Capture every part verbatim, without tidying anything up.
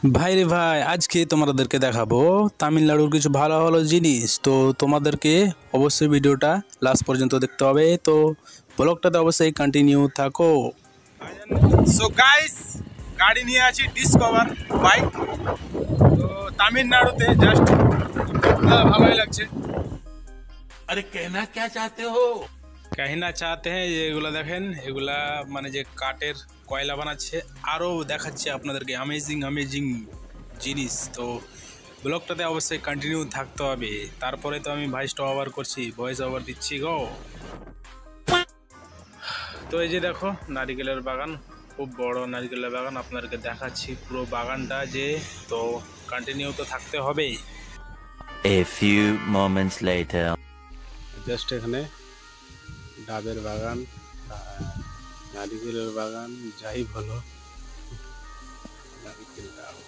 ভাই রে ভাই, আজকে তোমাদেরকে দেখাবো তামিলনাড়ুর কিছু ভালো ভালো জিনিস। তো তোমাদেরকে অবশ্যই ভিডিওটা লাস্ট পর্যন্ত দেখতে হবে। তো ব্লগটাতে অবশ্যই কন্টিনিউ থাকো। সো গাইস, গাড়ি নিয়ে আছি ডিসকভার বাইক। তো তামিলনাড়ুতে জাস্ট ভালোই লাগছে। अरे कहना क्या चाहते हो? कहना चाहते हैं যে এগুলা দেখেন, এগুলা মানে যে কাঠের কয়লা বানাচ্ছে। আরও দেখাচ্ছে আপনাদেরকে অ্যামেজিং অ্যামেজিং জিনিস। তো ব্লগটাতে অবশ্যই কন্টিনিউ থাকতে হবে। তারপরে তো আমি ভয়েসটা ওভার করছি, ভয়েস ওভার দিচ্ছি গো। তো এই যে দেখো নারিকেলের বাগান, খুব বড় নারিকেলের বাগান। আপনাদেরকে দেখাচ্ছি পুরো বাগানটা যে। তো কন্টিনিউ তো থাকতে হবে। A few moments later. Just এখানে ডাবের বাগান, নারিকেলের বাগান, যাই বলো নারিকেল ডাব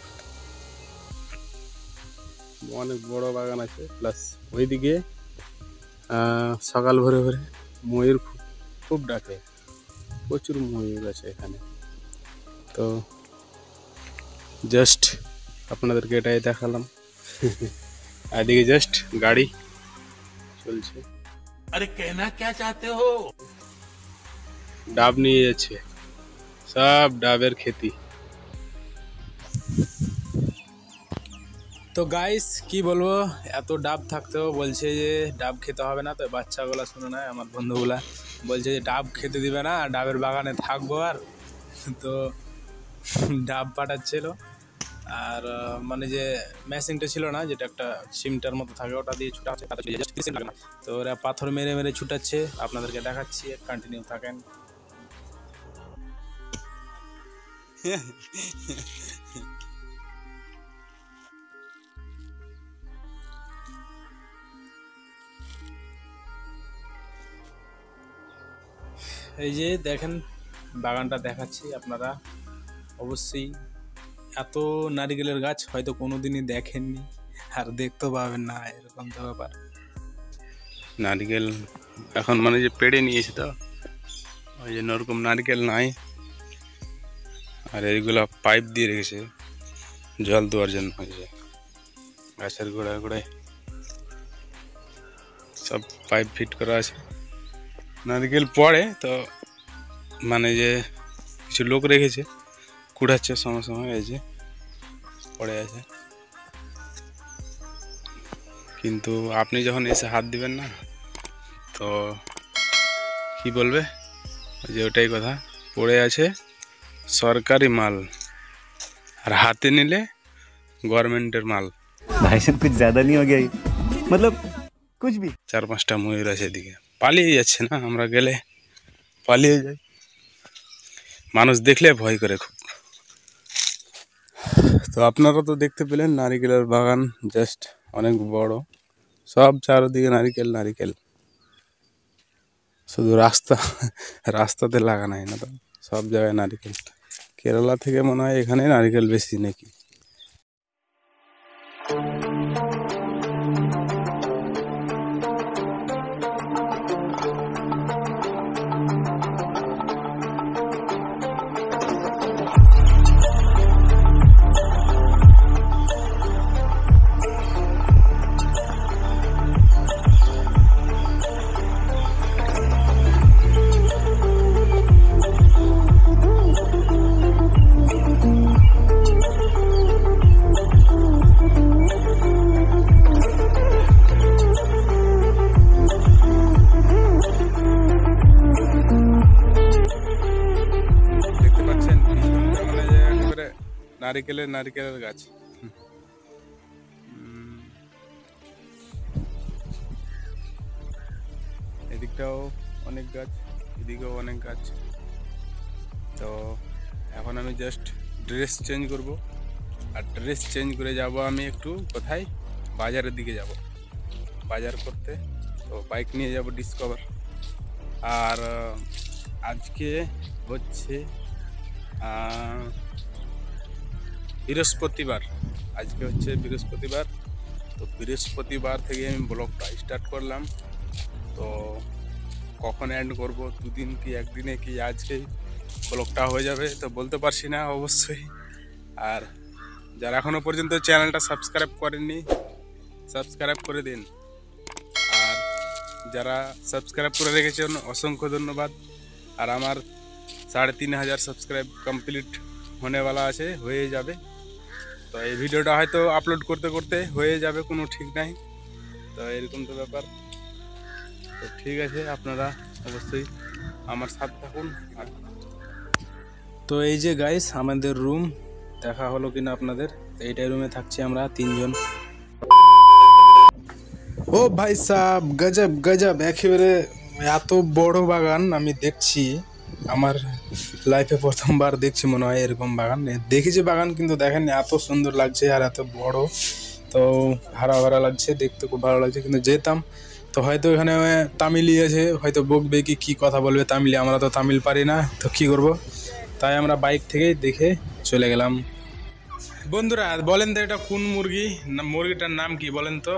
অনেক বড় বাগান আছে। প্লাস ওইদিকে সকাল ভোরে ভোরে ময়ূর খুব খুব ডাকে, প্রচুর ময়ূর আছে এখানে। তো জাস্ট আপনাদেরকে এটাই দেখালাম। এদিকে জাস্ট গাড়ি চলছে। अरे कहना क्या चाहते हो? ডাব নিয়ে যাচ্ছে, সব ডাবের খেতি। তো গাইস কি বলবো, এত ডাব থাকতেও বলছে যে ডাব খেতে হবে না। তো বাচ্চাগুলা শুনে না, আমার বন্ধুগুলা বলছে যে ডাব খেতে দিবে না, ডাবের বাগানে থাকবো। আর তো ডাব পাঠাচ্ছিল। আর মানে যে মেশিনটা ছিল না, যেটা একটা সিমটার মতো থাকে, ওটা দিয়ে ছুটাচ্ছে। তো ওরা পাথর মেরে মেরে ছুটাচ্ছে। আপনাদেরকে দেখাচ্ছি, কন্টিনিউ থাকেন। এই যে দেখেন বাগানটা দেখাচ্ছি, আপনারা অবশ্যই এত নারিকেলের গাছ হয়তো কোনোদিনই দেখেননি, আর দেখতেও পাবেন না, এরকম তো ব্যাপার। নারিকেল এখন মানে যে পেড়ে নিয়েছে, তো ওই জন্য ওরকম নারিকেল নাই। আর এইগুলা পাইপ দিয়ে রেখেছে জল দেওয়ার জন্য। হয়েছে গাছের গোড়ায় গোড়ায় সব পাইপ ফিট করা আছে। নারিকেল পড়ে তো মানে যে কিছু লোক রেখেছে, কুড়াচ্ছে সময় সময়। এই যে পড়ে আছে, কিন্তু আপনি যখন এসে হাত দিবেন না, তো কি বলবে, ওই যে ওটাই কথা, পড়ে আছে সরকারি মাল, আর হাতে নিলে গভর্নমেন্টের মাল। भाई साहब कुछ ज्यादा नहीं हो गया ये? मतलब कुछ भी। চার পাঁচটা ময়ূর আছে এদিকে, পালিয়ে যাচ্ছে না, আমরা গেলে পালিয়ে যাই। মানুষ দেখলে ভয় করে খুব। তো আপনারা তো দেখতে পেলেন নারিকেলের বাগান জাস্ট অনেক বড়, সব চারদিকে নারিকেল নারিকেল। শুধু রাস্তা রাস্তাতে লাগানো হয় না, তো সব জায়গায় নারিকেল। কেরালা থেকে মনে হয় এখানে নারিকেল বেশি নাকি। নারিকেলের নারিকেলের গাছ। এদিকটাও অনেক গাছ, এদিকেও অনেক গাছ। তো এখন আমি জাস্ট ড্রেস চেঞ্জ করব, আর ড্রেস চেঞ্জ করে যাব আমি একটু কোথায়, বাজারের দিকে যাব বাজার করতে। তো বাইক নিয়ে যাব ডিসকভার। আর আজকে হচ্ছে বৃহস্পতিবার, আজকে হচ্ছে বৃহস্পতিবার। তো বৃহস্পতিবার থেকে আমি ব্লগটা স্টার্ট করলাম। তো কখন এন্ড করব, দুদিন কি একদিনে কি আজকেই ব্লগটা হয়ে যাবে তো বলতে পারছি না অবশ্যই। আর যারা এখনো পর্যন্ত চ্যানেলটা সাবস্ক্রাইব করেননি সাবস্ক্রাইব করে দিন, আর যারা সাবস্ক্রাইব করে রেখেছেন অসংখ্য ধন্যবাদ। আর আমার সাড়ে তিন হাজার সাবস্ক্রাইব কমপ্লিট होने वाला আছে, হয়ে যাবে। তো এই ভিডিওটা হয়তো আপলোড করতে করতে হয়ে যাবে, কোনো ঠিক নাই। তো এরকম তো ব্যাপার। তো ঠিক আছে, আপনারা অবশ্যই আমার সাথে থাকুন। তো এই যে গাইস আমাদের রুম দেখা হলো কিনা আপনাদের, এইটাই রুমে থাকছি আমরা তিনজন। ও ভাই সাহেব, গজব গজব, একেবারে এত বড় বাগান আমি দেখছি, আমার লাইফে প্রথমবার দেখছি মনে হয় এরকম বাগান। দেখেছি বাগান, কিন্তু দেখেন এত সুন্দর লাগছে আর এত বড়, তো হারা ভরা লাগছে, দেখতে খুব ভালো লাগছে। কিন্তু যেতাম তো হয়তো এখানে তামিলই আছে, হয়তো বকবে কি কী কথা বলবে তামিলে, আমরা তো তামিল পারি না, তো কী করব। তাই আমরা বাইক থেকেই দেখে চলে গেলাম। বন্ধুরা বলেন তো এটা কোন মুরগি, না মুরগিটার নাম কি বলেন তো?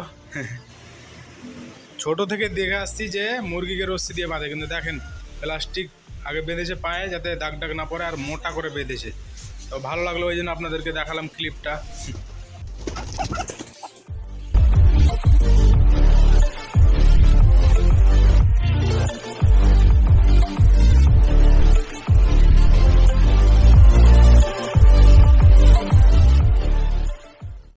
ছোট থেকে দেখে আসছি যে মুরগিকে রশ্মি দিয়ে বাঁধে, কিন্তু দেখেন প্লাস্টিক আগে বেঁধেছে পায়ে যাতে দাগ দাগ না পড়ে, আর মোটা করে বেঁধেছে। তো ভালো লাগলো ওই জন্য আপনাদেরকে দেখালাম ক্লিপটা।